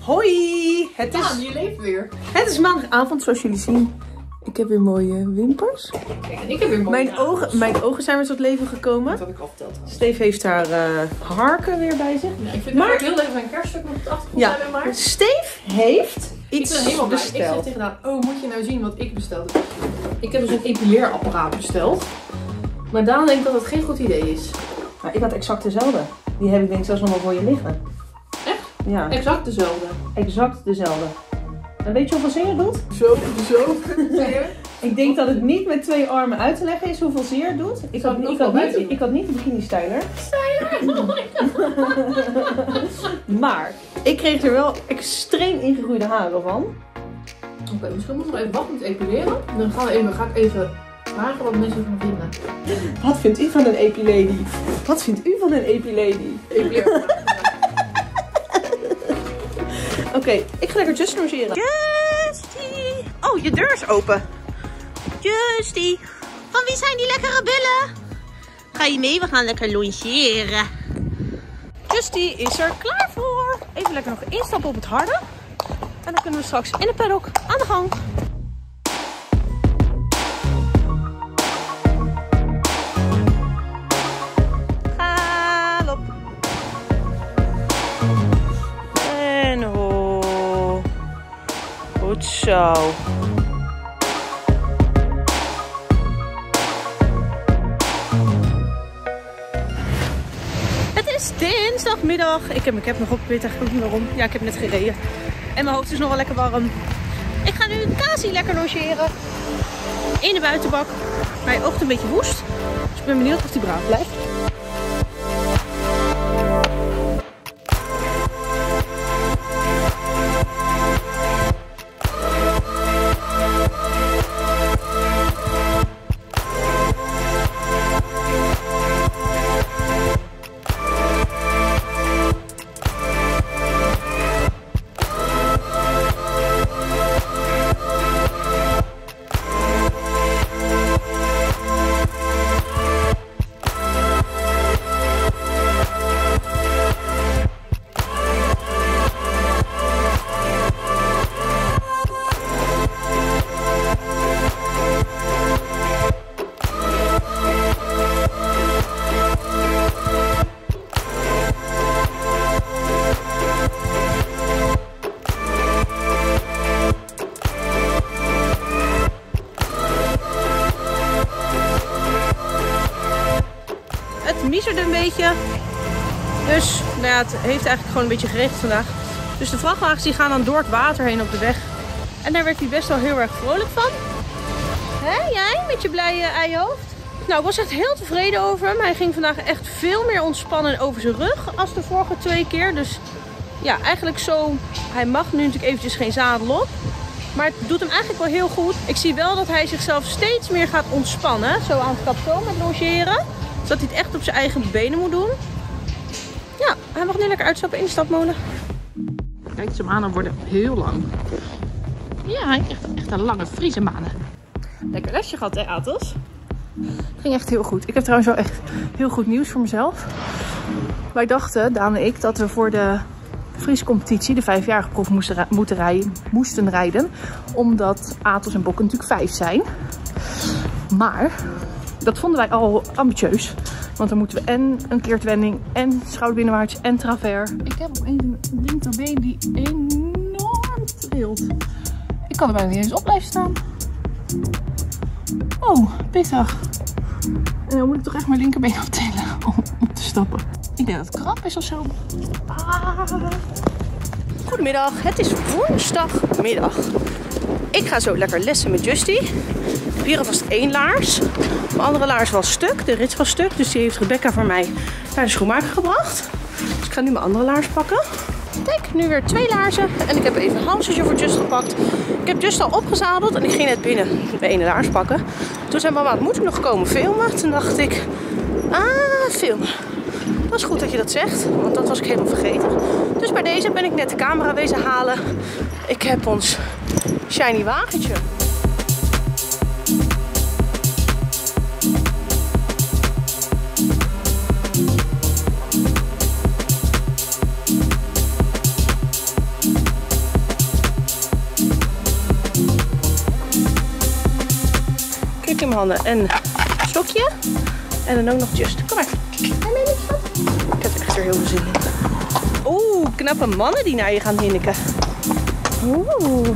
Hoi! Je leeft weer. Het is maandagavond, zoals jullie zien. Ik heb weer mooie wimpers. Kijk, en ik heb weer mooie mijn ogen zijn weer tot leven gekomen. Dat had ik al verteld. Steve heeft haar harken weer bij zich. Ja, ik vind het heel leuk dat een kerststuk op de achtergrond hebben, maar... Steve heeft iets ik ben helemaal blij. Ik zeg besteld. tegen haar, oh, moet je nou zien wat ik besteld heb? Ik heb dus een epileerapparaat besteld. Maar Daan denkt dat het geen goed idee is. Nou, ik had exact dezelfde. Die heb ik denk ik zelfs nog wel voor je liggen. Echt? Ja. Exact dezelfde. Exact dezelfde. En weet je hoeveel zeer het doet? Zo. Ik denk dat het niet met 2 armen uit te leggen is hoeveel zeer het doet. Ik had niet de bikini styler. Maar ik kreeg er wel extreem ingegroeide haren van. Oké, misschien moeten we nog even wachten met epileren. Dan ga ik even vragen wat mensen ervan vinden. Wat vindt u van een epilady? Wat vindt u van een epilady? Oké, ik ga lekker Just logeren. Justy! Oh, je deur is open. Justy! Van wie zijn die lekkere billen? Ga je mee? We gaan lekker logeren. Justy is er klaar voor. Even lekker nog instappen op het harde. En dan kunnen we straks in de paddock aan de gang. Galop. En ho. Goed zo. Het is dinsdagmiddag. Ik heb mijn cap nog op. Ik weet eigenlijk ook niet waarom. Ja, ik heb net gereden. En mijn hoofd is nog wel lekker warm. Ik ga nu Kasi lekker logeren. In de buitenbak. Hij oogt een beetje woest. Dus ik ben benieuwd of hij braaf blijft. Miezerde een beetje. Dus nou ja, het heeft eigenlijk gewoon een beetje geregend vandaag. Dus de vrachtwagens die gaan dan door het water heen op de weg. En daar werd hij best wel heel erg vrolijk van. Hè, jij met je blije eihoofd? Nou, ik was echt heel tevreden over hem. Hij ging vandaag echt veel meer ontspannen over zijn rug als de vorige 2 keer. Dus ja, eigenlijk zo. Hij mag nu natuurlijk eventjes geen zadel op. Maar het doet hem eigenlijk wel heel goed. Ik zie wel dat hij zichzelf steeds meer gaat ontspannen. Zo aan het kapitool met logeren. Dat hij het echt op zijn eigen benen moet doen. Ja, hij mag nu lekker uitstappen in de stapmolen. Kijk, zijn manen worden heel lang. Ja, echt een lange Friese manen. Lekker lesje gehad, hè, Atos? Het ging echt heel goed. Ik heb trouwens wel echt heel goed nieuws voor mezelf. Wij dachten, Daan en ik, dat we voor de Friese competitie de 5-jarige proef moesten rijden. Omdat Atos en Bokken natuurlijk 5 zijn. Maar dat vonden wij al ambitieus. Want dan moeten we en een keertwending en schouderbinnenwaarts en travers. Ik heb opeens een linkerbeen die enorm trilt. Ik kan er bijna niet eens op blijven staan. Oh, pittig. En dan moet ik toch echt mijn linkerbeen optillen om op te stappen. Ik denk dat het krap is of zo. Goedemiddag, het is woensdagmiddag. Ik ga zo lekker lessen met Justy. Ik heb hier alvast 1 laars. Mijn andere laars was stuk, de rits was stuk. Dus die heeft Rebecca voor mij naar de schoenmaker gebracht. Dus ik ga nu mijn andere laars pakken. Kijk, nu weer 2 laarzen. En ik heb even een halsje voor Just gepakt. Ik heb Just al opgezadeld en ik ging net binnen mijn ene laars pakken. Toen zei mama, moet ik nog komen filmen? Toen dacht ik, filmen. Dat is goed dat je dat zegt, want dat was ik helemaal vergeten. Dus bij deze ben ik net de camera wezen halen. Ik heb ons shiny wagentje. stuk in mijn handen en een stokje. En dan ook nog Just. Kom maar. Ik heb er echt weer heel veel zin in. Oeh, knappe mannen die naar je gaan hinniken. Oeh.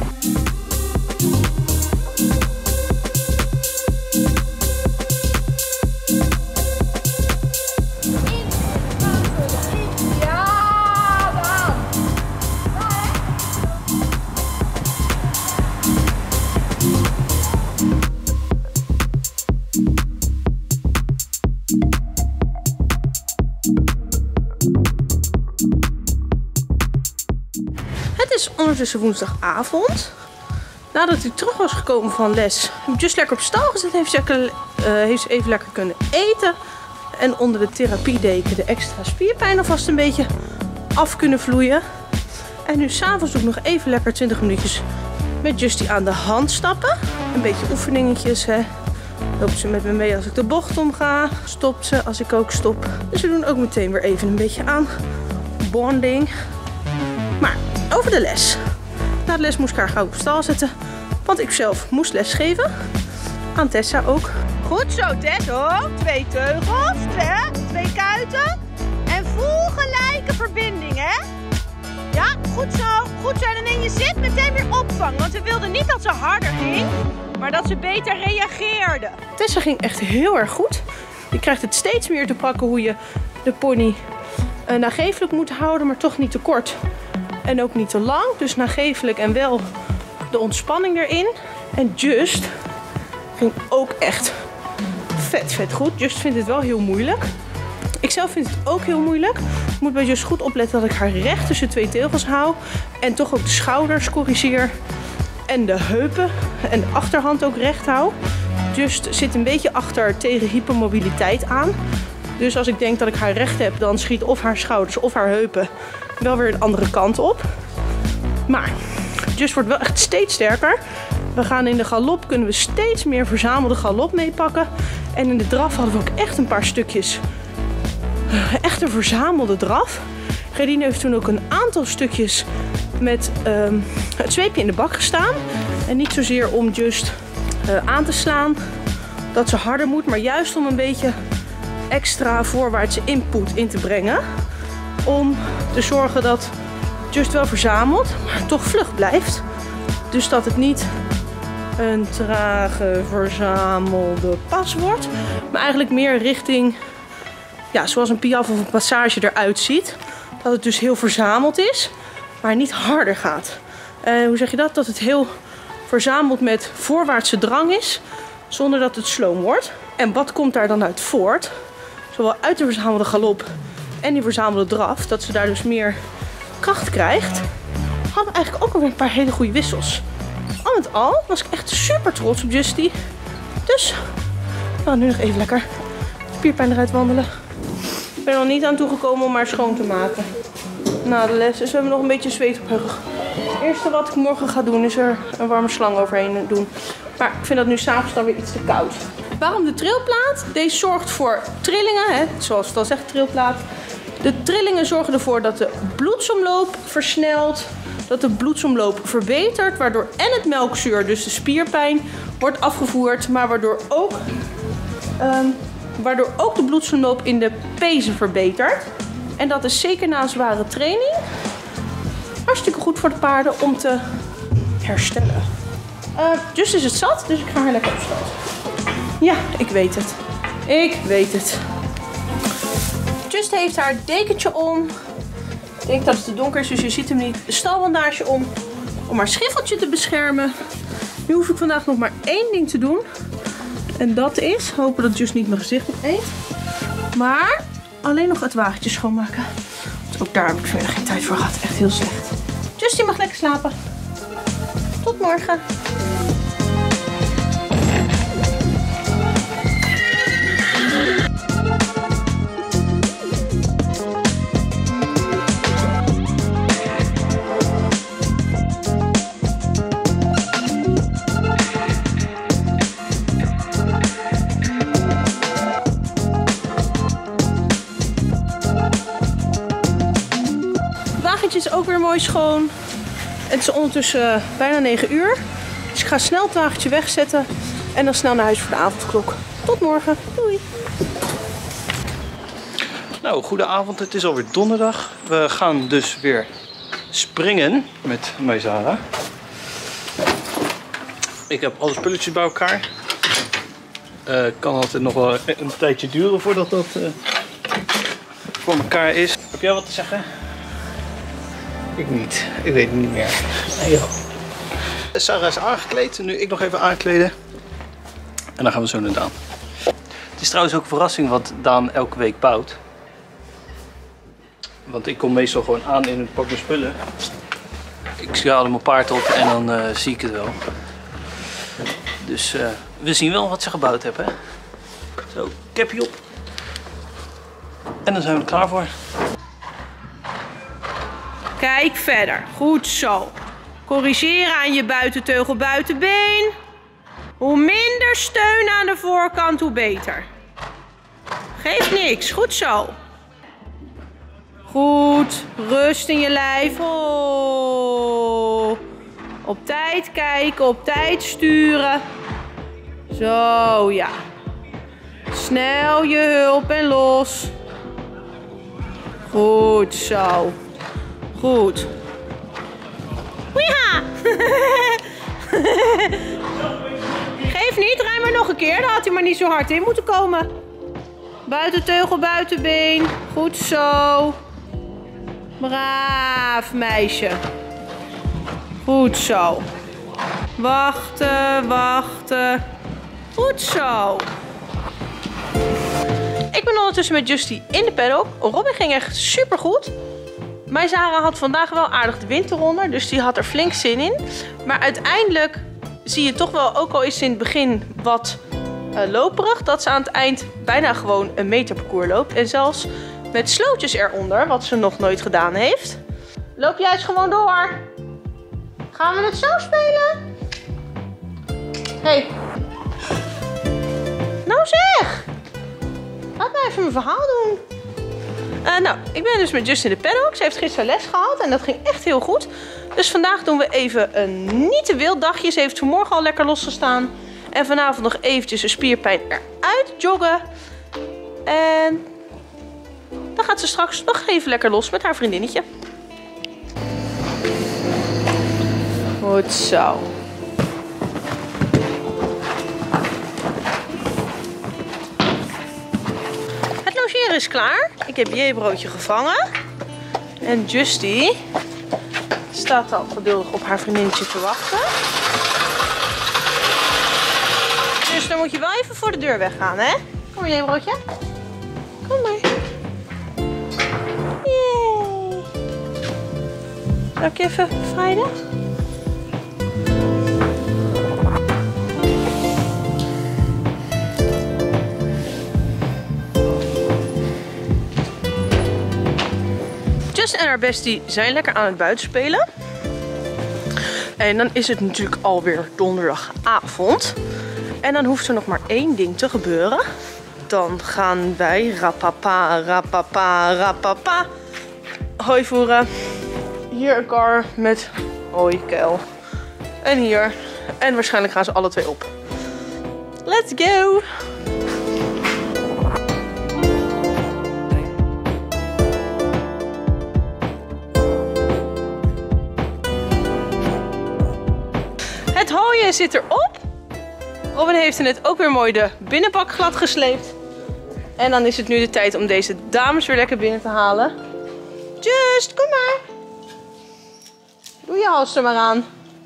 Het is ondertussen woensdagavond. Nadat hij terug was gekomen van les, heb ik Just lekker op stal gezet. Heeft ze even lekker kunnen eten. En onder de therapiedeken de extra spierpijn alvast een beetje af kunnen vloeien. En nu s'avonds doe ik nog even lekker 20 minuutjes met Justy aan de hand stappen. Een beetje oefeningetjes. Hè. Loopt ze met me mee als ik de bocht omga. Stopt ze als ik ook stop. Dus we doen ook meteen weer even een beetje aan bonding. Maar over de les. Na de les moest ik haar gauw op stal zetten. Want ik zelf moest les geven. Aan Tessa ook. Goed zo Tess hoor. 2 teugels. 2 kuiten. En voel gelijke verbinding hè. Ja, goed zo. Goed zo. En in je zit meteen weer opvang. Want we wilden niet dat ze harder ging. Maar dat ze beter reageerde. Tessa ging echt heel erg goed. Je krijgt het steeds meer te pakken hoe je de pony nagevelijk moet houden. Maar toch niet te kort. En ook niet te lang. Dus nagevelijk en wel de ontspanning erin. En Just ging ook echt vet goed. Just vindt het wel heel moeilijk. Ik zelf vind het ook heel moeilijk. Ik moet bij Just goed opletten dat ik haar recht tussen 2 teugels hou. En toch ook de schouders corrigeer. En de heupen en de achterhand ook recht hou. Just zit een beetje achter tegen hypermobiliteit aan. Dus als ik denk dat ik haar recht heb, dan schiet of haar schouders of haar heupen wel weer een andere kant op. Maar Just wordt wel echt steeds sterker. We gaan in de galop, kunnen we steeds meer verzamelde galop meepakken. En in de draf hadden we ook echt een paar stukjes. Echt een verzamelde draf. Gerdine heeft toen ook een aantal stukjes met het zweepje in de bak gestaan. En niet zozeer om Just aan te slaan dat ze harder moet. Maar juist om een beetje extra voorwaartse input in te brengen. Om te zorgen dat Just wel verzamelt, maar toch vlug blijft. Dus dat het niet een trage verzamelde pas wordt. Maar eigenlijk meer richting, ja, zoals een piaf of een passage eruit ziet. Dat het dus heel verzameld is, maar niet harder gaat. Hoe zeg je dat? Dat het heel verzameld met voorwaartse drang is, zonder dat het sloom wordt. En wat komt daar dan uit voort? Zowel uit de verzamelde galop en die verzamelde draf, dat ze daar dus meer kracht krijgt. Hadden we eigenlijk ook alweer een paar hele goede wissels. Al met al was ik echt super trots op Justy. Dus we gaan nu nog even lekker spierpijn eruit wandelen. Ik ben er nog niet aan toegekomen om haar schoon te maken na de les. Dus we hebben nog een beetje zweet op haar rug. Het eerste wat ik morgen ga doen is er een warme slang overheen doen. Maar ik vind dat nu 's avonds dan weer iets te koud. Waarom de trilplaat? Deze zorgt voor trillingen, hè? Zoals het al zegt, trilplaat. De trillingen zorgen ervoor dat de bloedsomloop versnelt, dat de bloedsomloop verbetert, waardoor en het melkzuur, dus de spierpijn, wordt afgevoerd, maar waardoor ook de bloedsomloop in de pezen verbetert. En dat is zeker na een zware training hartstikke goed voor de paarden om te herstellen. Just is het zat, dus ik ga haar lekker opstarten. Ja, ik weet het. Ik weet het. Just heeft haar dekentje om. Ik denk dat het te donker is, dus je ziet hem niet. De stalbandage om haar schiffeltje te beschermen. Nu hoef ik vandaag nog maar 1 ding te doen. En dat is, hopen dat Just niet mijn gezicht opeet. Maar alleen nog het wagentje schoonmaken. Want ook daar heb ik verder geen tijd voor gehad. Echt heel slecht. Just, je mag lekker slapen. Tot morgen. Het is ook weer mooi schoon. Het is ondertussen bijna 9 uur. Dus ik ga snel het wagentje wegzetten. En dan snel naar huis voor de avondklok. Tot morgen. Doei. Nou, goedenavond. Het is alweer donderdag. We gaan dus weer springen met Maizara. Ik heb alle spulletjes bij elkaar. Kan altijd nog wel een tijdje duren voordat dat voor elkaar is. Heb jij wat te zeggen? Ik niet. Ik weet het niet meer. Sarah is aangekleed. Nu ik nog even aankleden. En dan gaan we zo naar Daan. Het is trouwens ook een verrassing wat Daan elke week bouwt. Want ik kom meestal gewoon aan in het pak mijn spullen. Ik schaal mijn paard op en dan zie ik het wel. Dus we zien wel wat ze gebouwd hebben. Hè? Zo, capje op. En dan zijn we er klaar voor. Kijk verder. Goed zo. Corrigeren aan je buitenteugel, buitenbeen. Hoe minder steun aan de voorkant, hoe beter. Geeft niks. Goed zo. Goed. Rust in je lijf. Oh. Op tijd kijken, op tijd sturen. Zo, ja. Snel je hulp en los. Goed zo. Goed. Ja. Geef niet, rij maar nog een keer. Dan had hij maar niet zo hard in moeten komen. Buitenteugel, buitenbeen. Goed zo. Braaf meisje. Goed zo. Wachten, wachten. Goed zo. Ik ben ondertussen met Justy in de paddock. Robin ging echt super goed. Maizara had vandaag wel aardig de wind eronder, dus die had er flink zin in. Maar uiteindelijk zie je toch wel, ook al is ze in het begin wat loperig, dat ze aan het eind bijna gewoon een meter parcours loopt. En zelfs met slootjes eronder, wat ze nog nooit gedaan heeft. Loop jij eens gewoon door. Gaan we het zo spelen? Hey. Nou zeg. Laat mij even mijn verhaal doen. Nou, ik ben dus met Justy in de paddock. Ze heeft gisteren les gehad en dat ging echt heel goed. Dus vandaag doen we even een niet te wild dagje. Ze heeft vanmorgen al lekker losgestaan. En vanavond nog eventjes een spierpijn eruit joggen. En dan gaat ze straks nog even lekker los met haar vriendinnetje. Goed zo. Het logeren is klaar. Ik heb J-broodje gevangen. En Justy staat al geduldig op haar vriendinnetje te wachten. Dus dan moet je wel even voor de deur weggaan, hè? Kom maar, J-broodje. Kom maar. Yay. Zal ik je even bevrijden? Just en haar bestie zijn lekker aan het buitenspelen. En dan is het natuurlijk alweer donderdagavond. En dan hoeft er nog maar één ding te gebeuren. Dan gaan wij rapapa, rapapa, rapapa hooi voeren. Hier een kar met hooikuil. En hier. En waarschijnlijk gaan ze alle twee op. Let's go! Het hooien zit erop. Robin heeft er net ook weer mooi de binnenbak glad gesleept. En dan is het nu de tijd om deze dames weer lekker binnen te halen. Just, kom maar. Doe je hals er maar aan.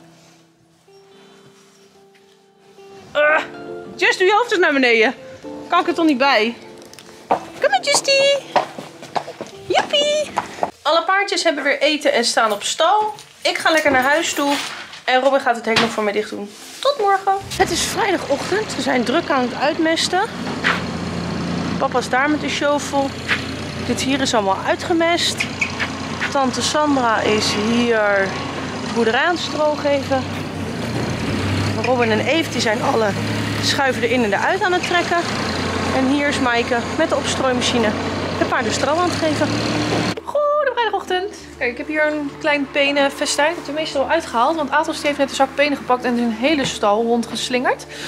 Just, doe je hoofd eens naar beneden. Kan ik er toch niet bij. Kom maar, Justy. Joepie. Alle paardjes hebben weer eten en staan op stal. Ik ga lekker naar huis toe. En Robin gaat het hek nog voor mij dicht doen. Tot morgen. Het is vrijdagochtend. We zijn druk aan het uitmesten. Papa is daar met de shovel. Dit hier is allemaal uitgemest. Tante Sandra is hier de boerderij aan het drooggeven. Robin en Eve die zijn alle schuiven erin en eruit aan het trekken. En hier is Maaike met de opstrooimachine de paarden stro aan het geven. Goede vrijdagochtend. Kijk, ik heb hier een klein penenfestijn. Ik heb de meeste al uitgehaald. Want Atos heeft net een zak penen gepakt en een hele stal rondgeslingerd.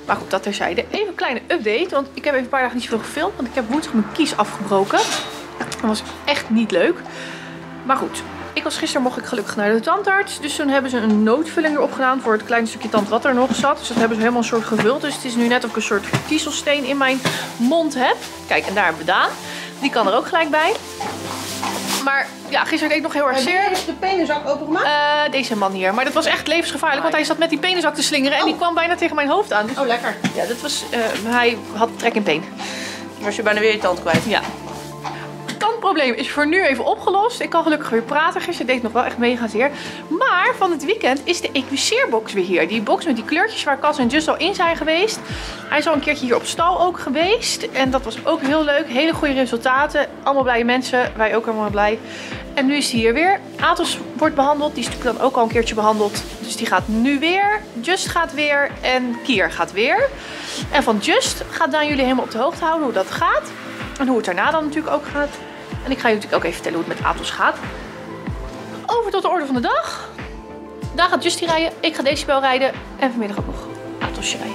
Maar goed, dat terzijde. Even een kleine update, want ik heb even een paar dagen niet zoveel gefilmd. Want ik heb woensdag mijn kies afgebroken. Dat was echt niet leuk. Maar goed, gisteren mocht ik gelukkig naar de tandarts. Dus toen hebben ze een noodvulling erop gedaan voor het kleine stukje tand wat er nog zat. Dus dat hebben ze helemaal een soort gevuld. Dus het is nu net of ik een soort kiezelsteen in mijn mond heb. Kijk, en daar hebben we Daan. Die kan er ook gelijk bij. Maar ja, gisteren deed ik nog heel erg zeer. Heb je de penenzak opengemaakt? Deze man hier. Maar dat was echt levensgevaarlijk. Want hij zat met die penenzak te slingeren. En die kwam bijna tegen mijn hoofd aan. Dus, Oh, lekker. ja, dat was, hij had trek in been. Was je bijna weer je tand kwijt? Ja. Het tandprobleem is voor nu even opgelost. Ik kan gelukkig weer praten. Gisteren deed ik nog wel echt mega zeer. Maar van het weekend is de equiseerbox weer hier. Die box met die kleurtjes waar Cas en Just al in zijn geweest. Hij is al een keertje hier op stal ook geweest. En dat was ook heel leuk. Hele goede resultaten. Allemaal blije mensen. Wij ook allemaal blij. En nu is hij hier weer. Atos wordt behandeld. Die is natuurlijk dan ook al een keertje behandeld. Dus die gaat nu weer. Just gaat weer. En Kier gaat weer. En van Just gaat Daan jullie helemaal op de hoogte houden hoe dat gaat. En hoe het daarna dan natuurlijk ook gaat. En ik ga je natuurlijk ook even vertellen hoe het met Atos gaat. Over tot de orde van de dag. Daar gaat Justy rijden. Ik ga Decibel rijden. En vanmiddag ook nog Atosje rijden.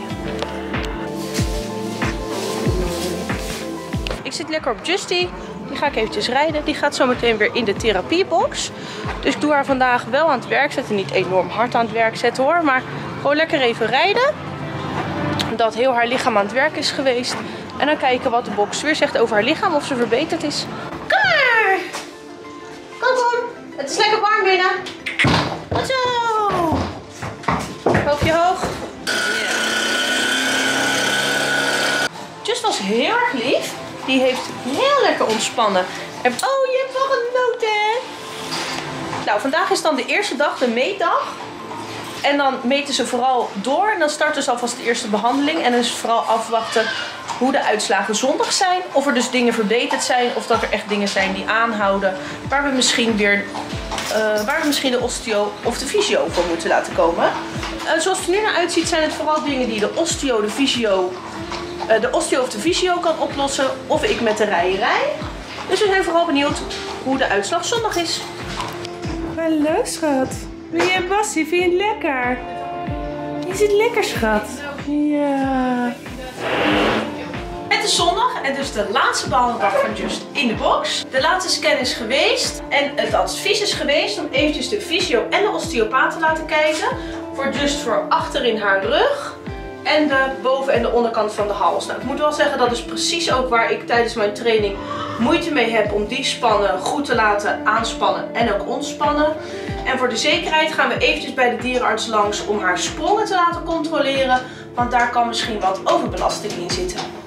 Ik zit lekker op Justy. Die ga ik eventjes rijden. Die gaat zo meteen weer in de therapiebox. Dus ik doe haar vandaag wel aan het werk zetten. Niet enorm hard aan het werk zetten hoor. Maar gewoon lekker even rijden. Dat heel haar lichaam aan het werk is geweest. En dan kijken wat de box weer zegt over haar lichaam. Of ze verbeterd is. Kom maar! Kom. Het is lekker warm binnen. Goed zo! Hoofdje hoog. Just was heel erg lief. Die heeft heel lekker ontspannen. En, oh, je hebt wel genoten. Nou, vandaag is dan de eerste dag, de meetdag. En dan meten ze vooral door. En dan starten ze alvast de eerste behandeling. En dan is vooral afwachten hoe de uitslagen zondag zijn. Of er dus dingen verbeterd zijn. Of dat er echt dingen zijn die aanhouden. Waar we misschien weer de osteo of de fysio voor moeten laten komen. Zoals het er nu naar uitziet zijn het vooral dingen die de osteo of de fysio kan oplossen. Of ik met de rijerij. Dus we zijn vooral benieuwd hoe de uitslag zondag is. Hallo schat. Ben je Bassie? Vind je het lekker? Is het lekker schat? Ja. Het is zondag en dus de laatste behandeldag van Just in de box. De laatste scan is geweest en het advies is geweest om eventjes de fysio en de osteopaat te laten kijken. Voor Just voor achterin haar rug. En de boven- en de onderkant van de hals. Nou, ik moet wel zeggen, dat is precies ook waar ik tijdens mijn training moeite mee heb om die spannen goed te laten aanspannen en ook ontspannen. En voor de zekerheid gaan we eventjes bij de dierenarts langs om haar sprongen te laten controleren. Want daar kan misschien wat overbelasting in zitten.